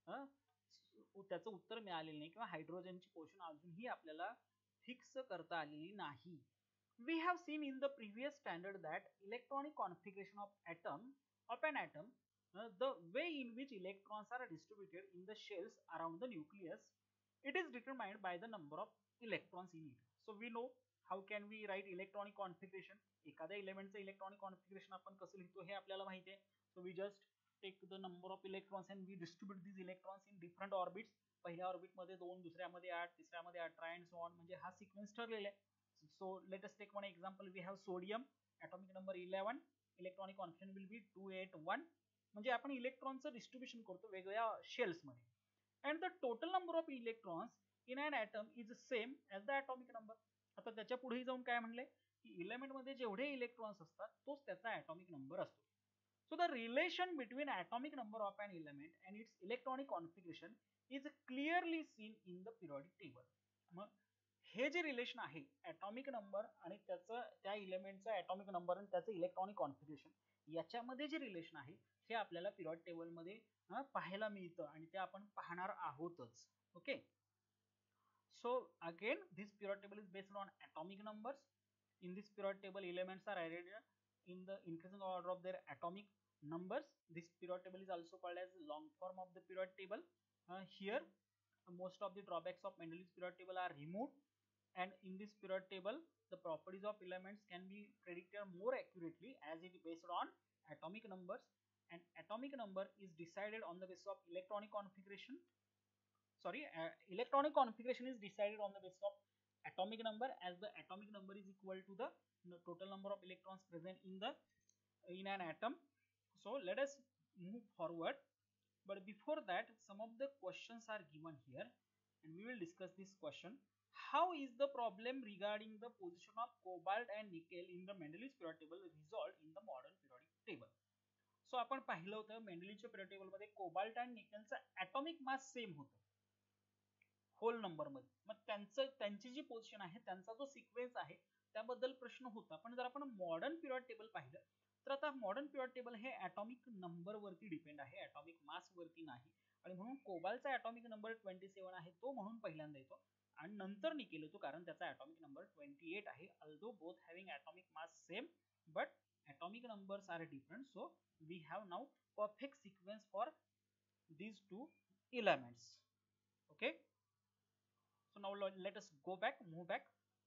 त्याचं उत्तर मिळालेलं नाही किंवा हायड्रोजनची पोझिशन अजूनही आपल्याला फिक्स करता आलेली नाही. We have seen in the previous standard that electronic configuration of atom of an atom, uh, the way in which electrons are distributed in the shells around the nucleus, it is determined by the number of electrons in it. So we know how can we write electronic configuration. एखाद्या एलिमेंटचं electronic configuration आपण कसं लिहितो हे आपल्याला माहिती आहे. So we just take the number of electrons and we distribute these electrons in different orbits. पहिल्या orbit मध्ये दोन, दुसऱ्यामध्ये आठ, तिसऱ्यामध्ये अठरा and so on. म्हणजे हा सिक्वेन्स ठरलेला आहे. So let us take one example. We have sodium, atomic number eleven, electronic configuration will be two eight one. म्हणजे आपण इलेक्ट्रॉनचं डिस्ट्रीब्युशन करतो वेगवेगळ्या शेल्स मध्ये. And the total number of electrons in an atom is same as the atomic number. आता त्याच्या पुढे जाऊन काय म्हणले की एलिमेंट मध्ये जेवढे इलेक्ट्रॉन्स असतात तोच त्याचा atomic number असतो. So the relation between atomic number of an element and its electronic configuration is clearly seen in the periodic table. मग हे जे रिलेशन आहे atomic number आणि त्याचं त्या एलिमेंटचा atomic number आणि त्याचं इलेक्ट्रॉनिक कॉन्फिगरेशन याच्यामध्ये जे रिलेशन आहे हे आपल्याला पिरियड टेबल मध्ये पाहायला मिळतं आणि ते आपण पाहणार आहोतच. Okay, so again this period table is based on atomic numbers. In this period table elements are arranged in the increasing order of their atomic numbers. This period table is also called as long form of the period table. Uh, here most of the drawbacks of Mendeleev's period table are removed, and in this period table the properties of elements can be predicted more accurately as it is based on atomic numbers, and atomic number is decided on the basis of electronic configuration. Sorry, uh, electronic configuration is decided on the basis of atomic number, as the atomic number is equal to the total number of electrons present in the in an atom. So let us move forward, but before that some of the questions are given here and we will discuss this question. How is the problem regarding the position of cobalt and nickel in the Mendeleev's periodic table resolved in the modern periodic table? So आपण पाहिलं होतं मेंडेलीवच्या periodic table मध्ये cobalt आणि निकेलचा atomic mass same होतं whole number मध्ये. मग त्यांचं त्यांची जी पोझिशन आहे त्यांचा जो सिक्वेन्स आहे त्याबद्दल प्रश्न होता. पण जर आपण मॉडर्न पिरियड टेबल पाहिलं तर आता मॉडर्न पिरियड टेबल हे ॲटॉमिक नंबर वरती डिपेंड आहे, ॲटॉमिक मास वरती नाही, आणि म्हणून कोबाल्टचा ॲटॉमिक नंबर सव्वीस आहे तो म्हणून पहिल्यांदा येतो आणि नंतर निकेल येतो कारण त्याचा ॲटॉमिक नंबर अठ्ठावीस आहे. Although both having atomic mass same but atomic numbers are different. So we have now perfect sequence for these two elements. Okay, so now let us go back, move back.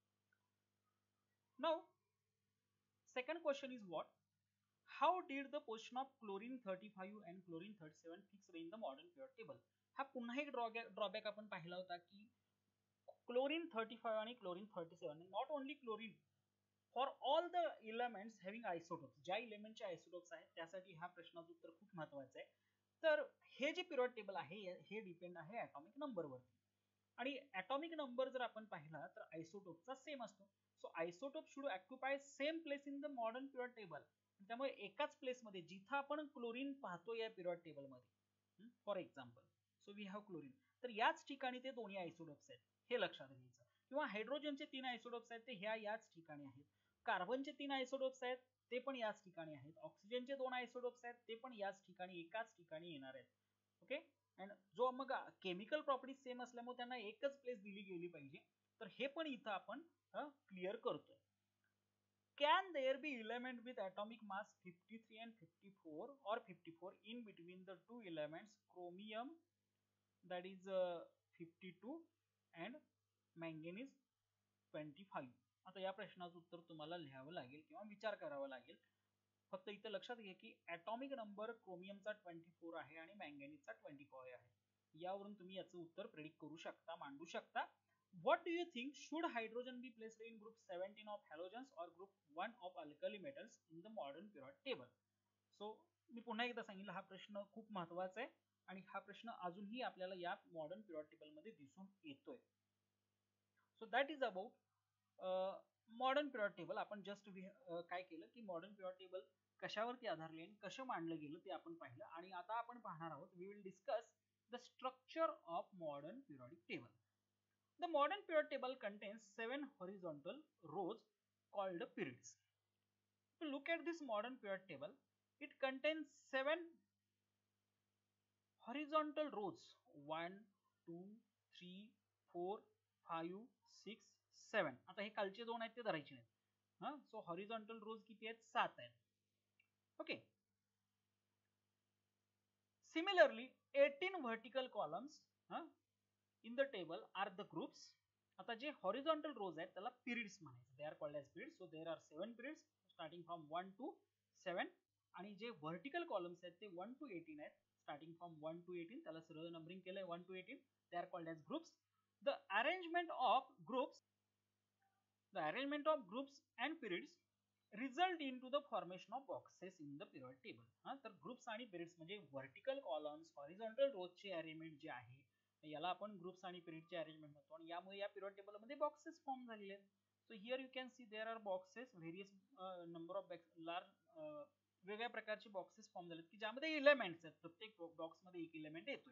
Now second question is what? How did the position of chlorine thirty-five and chlorine thirty-seven fixed in the modern periodic table? हा पुन्हा एक drawback आपण पाहिला होता की chlorine thirty-five आणि chlorine thirty-seven, not only chlorine, for all the elements having isotopes, ज्या एलिमेंटचे आयसोटोप्स आहेत त्यासाठी हा प्रश्नाचं उत्तर खूप महत्त्वाचं आहे. तर हे जे पिरियड टेबल आहे हे डिपेंड आहे ॲटॉमिक नंबरवरती, आणि ॲटॉमिक नंबर जर आपण पाहिला तर आयसोटोपचा सेम असतो. So isotope should occupy same place in the modern period table. त्यामुळे एकाच प्लेसमध्ये जिथं आपण क्लोरीन पाहतो या पिरियड टेबलमध्ये, for example so we have chlorine, तर याच ठिकाणी ते दोन्ही आयसोटोप्स आहेत हे लक्षात घ्यायचं. किंवा हायड्रोजनचे तीन आयसोटोप्स आहेत ते ह्या याच ठिकाणी आहेत, कार्बनचे तीन आयसोटोप्स आहेत ते पण याच ठिकाणी आहेत, ऑक्सिजनचे दोन आयसोटोप्स आहेत ते पण याच ठिकाणी एकाच ठिकाणी येणार आहेत. ओके, अँड जो मग केमिकल प्रॉपर्टीज सेम असल्यामुळे त्यांना एकच प्लेस दिली गेली पाहिजे, तर हे पण इथं आपण क्लिअर करतोय. Can there be element with atomic mass fifty-three and fifty-four or fifty-four in between the two elements chromium that is uh, fifty-two and manganese twenty-five? आता या प्रश्नाचं उत्तर तुम्हाला लिहावं लागेल किंवा विचार करावा लागेल. फक्त इथे लक्षात घ्या की ॲटॉमिक नंबर क्रोमियमचा चोवीस आहे आणि मँगॅनीजचा चोवीस आहे. यावरून तुम्ही याचं उत्तर प्रेडिक्ट करू शकता, मांडू शकता. What do you think, should hydrogen be placed in group seventeen of halogens or group one of alkali metals in the modern periodic table? So मी पुन्हा एकदा सांगितलं हा प्रश्न खूप महत्त्वाचा आहे आणि हा प्रश्न अजूनही आपल्याला या मॉडर्न पिरियड टेबल मध्ये दिसून येतोय. So that is about modern period table. आपण जस्ट काय केलं की मॉडर्न पिरियड टेबल कशावरती आधारले आणि कसं मांडलं गेलं ते आपण पाहिलं, आणि आता आपण पाहणार आहोत we will discuss the structure of modern periodic table. The modern periodic table contains seven horizontal rows called periods. If you look at this modern periodic table, it contains seven horizontal rows: one, two, three, four, five, six, seven. आता हे खालचे दोन आहेत ते धरायचे नाहीत. हा, so horizontal रोज किती आहेत? सात आहेत. Okay. Similarly, eighteen vertical columns uh, in the table are the groups. आता जे horizontal rows आहेत त्याला periods म्हणायचे. They are called as periods. So there are seven periods starting from one to seven. आणि जे vertical columns आहेत ते one to eighteen आहेत starting from one to eighteen. त्याला सरळ numbering केलंय one to eighteen. They are called as groups. The arrangement of groups, the arrangement of groups and periods result into the formation of boxes in the periodic table. हा, तर groups आणि periods म्हणजे vertical columns, horizontal रोजचे arrangement जे आहे याला आपण groups आणि पिरियडचे अरेंजमेंट म्हणतो आणि यामुळे या पिरियड टेबल मध्ये बॉक्सेस फॉर्म झालेले आहेत. So here you can see there are boxes, various number of large वेगवेगळ्या प्रकारचे बॉक्सेस फॉर्म झालेत की ज्यामध्ये इलेमेंट्स आहेत. प्रत्येक बॉक्स मध्ये एक इलेमेंट येतोय.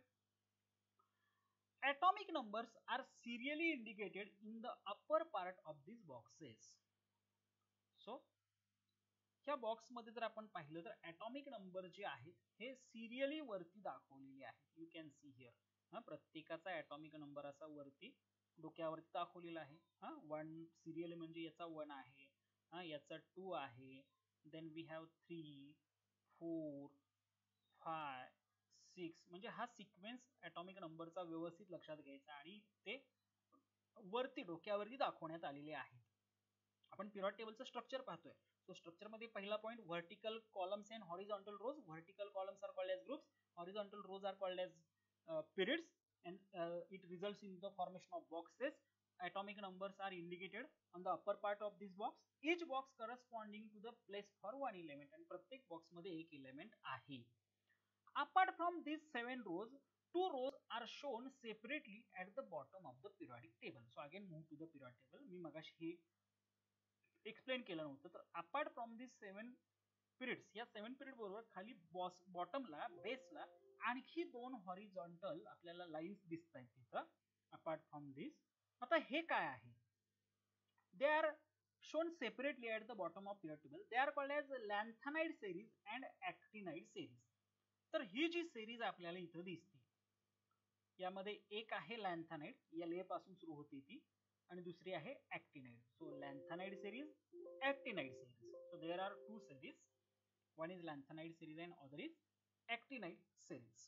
Atomic numbers are serially indicated in the upper part of these boxes. So ह्या बॉक्स मध्ये जर आपण पाहिलं तर atomic नंबर जे आहेत हे सिरियली वरती दाखवलेले आहेत. You can see here. हा, प्रत्येकाचा atomic नंबर असा वरती डोक्यावरती दाखवलेला आहे. हा, वन सिरियल म्हणजे याचा वन आहे, हा याचा टू आहे, then we have three, four, five, six. म्हणजे हा सिक्वेन्स atomic नंबरचा व्यवस्थित लक्षात घ्यायचा आणि ते वरती डोक्यावरती दाखवण्यात आलेले आहेत. आपण पिरियड टेबलचं स्ट्रक्चर पाहतोय. So structure मध्ये पहिला point vertical columns and horizontal rows. Vertical columns are called as groups, horizontal rows are called as uh, periods, and uh, it results in the formation of boxes. Atomic numbers are indicated on the upper part of this box. Each box corresponding to the place for one element, and प्रत्येक box मध्ये एक element आहे. Apart from these seven rows, two rows are shown separately at the bottom of the periodic table. So again move to the periodic table. मी मगाशी हे explain केलं नव्हतं. तर apart from this seven periods, या seven period बरोबर खाली boss बॉटमला बेसला आणखी दोन हॉरिझॉन्टल आपल्याला लाईन्स दिसत आहेत तिथं अपार्ट फ्रॉम दिस. आता हे काय आहे? They are shown separately at the bottom of period table. They are called as lanthanide series and actinide series. तर ही जी सेरीज आपल्याला इथं दिसते यामध्ये एक आहे लॅन्थनाइड, एल ए पासून सुरू होते ती, आणि दुसरी आहे actinide. So lanthanide series, actinide series. So there are two series. One is lanthanide series and other is actinide series.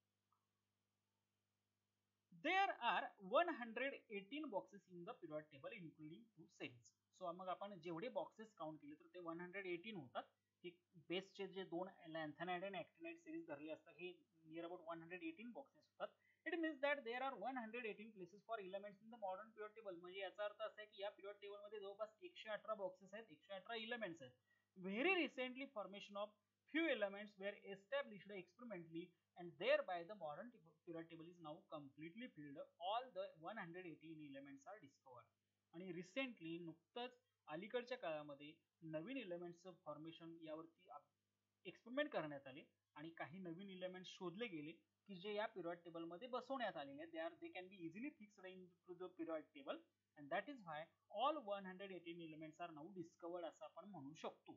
There are one hundred eighteen boxes in the periodic table including two series. So मग आपण जेवढे boxes count केले तर ते one hundred eighteen होतात. हे बेसचे जे दोन लॅन्थनाइड आणि ऍक्टिनाइड सेरीज धरले असतात हे near about one hundred eighteen boxes होतात. It means that there are one hundred eighteen places for elements in the modern periodic table. म्हणजे याचा अर्थ असा आहे की या periodic table मध्ये जवळपास एकशे अठरा बॉक्सेस आहेत, एकशे अठरा एलिमेंट्स आहेत. Very recently formation of few elements were established experimentally and thereby the modern periodic table is now completely filled. All the one hundred eighteen elements are discovered. आणि recently नुकतंच अलीकडच्या काळामध्ये नवीन एलिमेंट्सचं फॉर्मेशन यावरती experiment करण्यात आले आणि काही नवीन एलिमेंट शोधले गेले की जे या पिरियड टेबल मध्ये बसवण्यात आलेले आहेत. They are they can be easily fixed into the period table and that is why all one hundred eighteen elements are now discovered असं आपण म्हणू शकतो.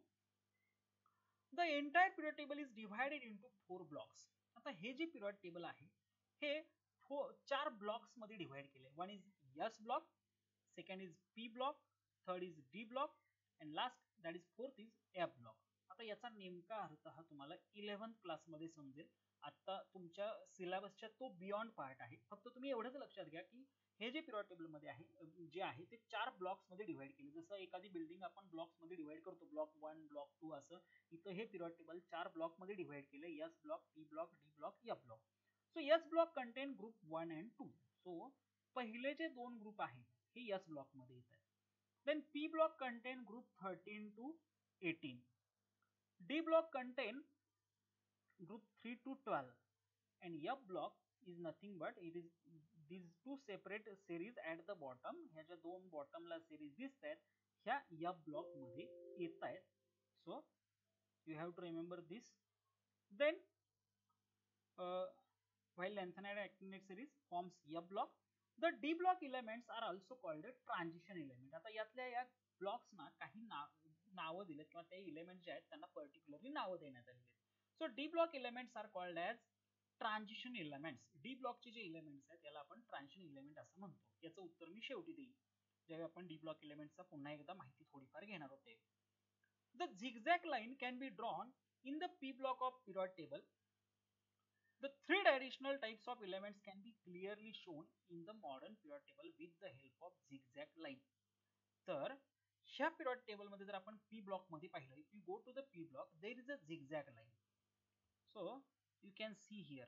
The entire periodic table is divided into four blocks. आता हे जे periodic table आहे हे चार ब्लॉक्स मध्ये डिवाइड केले. One is S block, second is P block, third is D block and last that is fourth is F block. आता याचा नेमका अर्थ हा तुम्हाला इलेव्हन्थ क्लास मध्ये समजेल. आता तुमच्या सिलेबसच्या तो बियॉन्ड पार्ट आहे. फक्त तुम्ही एवढंच लक्षात घ्या की हे जे पिरियड टेबल मध्ये आहे जे आहे ते चार ब्लॉक्स मध्ये डिवाइड केले. जसं एखादी बिल्डिंग आपण ब्लॉक्स मध्ये डिवाइड करतो, ब्लॉक वन, ब्लॉक टू असं, इथं हे पिरियड टेबल चार ब्लॉक मध्ये डिवाइड केले. S block, P block, D block, F block. So S block contain group one and two. So पहिले जे दोन ग्रुप आहेत हे एस ब्लॉक मध्ये येतात. Then P block contain group thirteen to eighteen. D block contain group three to twelve and F block is nothing but it is these two separate series at the bottom. ह्या ज्या दोन बॉटमला series दिसत आहेत ह्या F block मध्ये येत आहेत. So you have to remember this. Then uh, while lanthanide actinide series forms F block, the D block elements are also called transition element. आता यातल्या या ब्लॉक्सना काही नाव नावं दिलेत किंवा ते एलिमेंट जे आहेत त्यांना पर्टिक्युलरली नावं देण्यात आलेली आहेत. So D block elements are called as transition elements. D ब्लॉकचे जे एलिमेंट्स आहेत याला आपण ट्रान्झिशन एलिमेंट असं म्हणतो. याचं उत्तर मी शेवटी देईन जेव्हा आपण डी ब्लॉक एलिमेंटचा पुन्हा एकदा माहिती थोडीफार घेणार होते. The zigzag line can be drawn in the p block of period table. The three additional types of elements can be clearly shown in the modern period table with the help of zigzag line. तर ह्या period table मध्ये जर आपण p block मध्ये पाहिलं, if you go to the p block there is a zigzag line. So you can see here.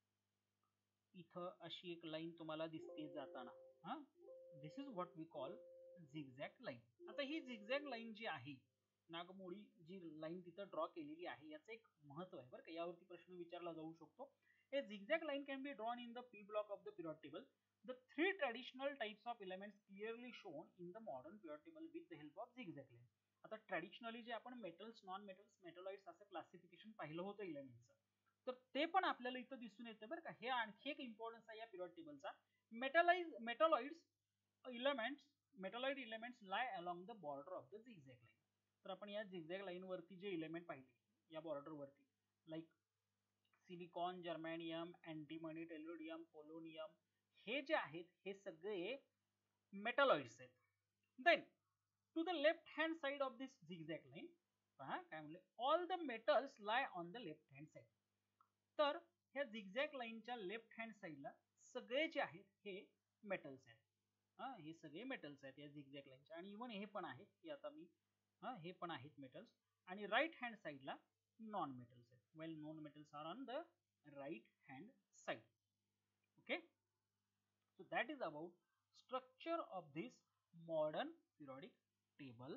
इथं अशी एक लाईन तुम्हाला दिसते जाताना. हा, this is what we call zigzag line. आता ही zigzag line जी आहे, नागमोडी जी लाईन तिथं ड्रॉ केलेली आहे, याचं एक महत्व आहे बरं का. यावरती प्रश्न विचारला जाऊ शकतो. A zigzag line can be drawn in the p block of the period table. The three traditional types of elements clearly shown in the modern period table with the help of zigzag line. आता traditionally जे आपण metals, non metals, मेटॉलॉइड्स असं classification पाहिलं होतं एलिमेंटचं, तर ते पण आपल्याला इथं दिसून येतं बरं का. हे आणखी एक इम्पॉर्टन्स आहे या पिरियड टेबलचा. Metalloids metalloids elements metalloid elements lie along the border of the zigzag line. तर आपण या झिगझॅग लाईन वरती जे एलिमेंट पाहिले या बॉर्डर वरती, like silicon, germanium, antimony, tellurium, polonium, हे जे आहेत हे सगळे मेटॉलॉइड्स आहेत. Then to the left hand side of this zigzag line पहा काय म्हणले, all the metals lie on the left hand side. तर ह्या झिगझॅग लाईनच्या लेफ्ट हँड साइडला सगळे जे आहेत हे मेटल्स आहेत. हा, हे सगळे मेटल्स आहेत या झिगझॅग लाईनच्या, आणि इव्हन हे पण आहेत, हे आता मी हा हे पण आहेत मेटल्स. आणि राईट हँड साइडला नॉन मेटल्स आहेत. Well non metals are on the right hand side. Okay, so that is about structure of this modern periodic table.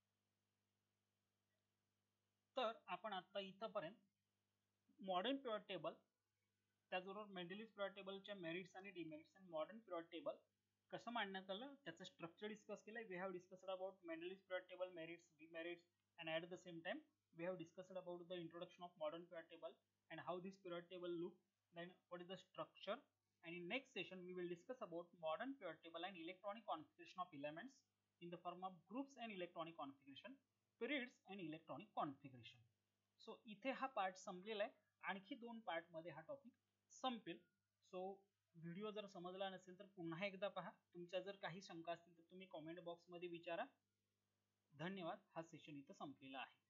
तर आपण आता इथपर्यंत मॉडर्न पिरियड टेबल, त्याचबरोबर मेंडेलियस पिरियड टेबलच्या मेरिट्स आणि डिमेरिट्स आणि मॉडर्न पिरियड टेबल कसं मांडण्यात आलं त्याचं स्ट्रक्चर डिस्कस केलं. We have discussed about Mendeleev's period table, merits, demerits, and at the same time we have discussed about the introduction of modern period table and how this period table look, then what is the structure, and in next session we will discuss about modern period table and electronic configuration of elements in the form of groups and electronic configuration, periods and electronic configuration. So इथे हा part संपलेला आहे. आणखी दोन part मध्ये हा topic संपेल. So video जर समजला नसेल तर पुन्हा एकदा पहा. तुमच्या जर काही शंका असतील तर तुम्ही कमेंट बॉक्स मध्ये विचारा. धन्यवाद. हा सेशन इथं संपलेला आहे.